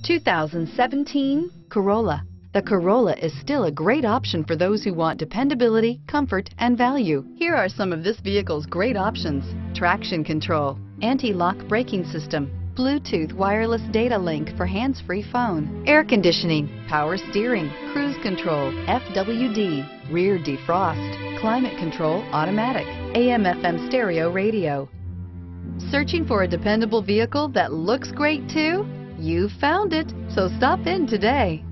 2017 Corolla. The Corolla is still a great option for those who want dependability, comfort, and value. Here are some of this vehicle's great options: traction control, anti-lock braking system, Bluetooth wireless data link for hands-free phone, air conditioning, power steering, cruise control, FWD, rear defrost, climate control automatic, AM/FM stereo radio. Searching for a dependable vehicle that looks great too? You found it, so stop in today.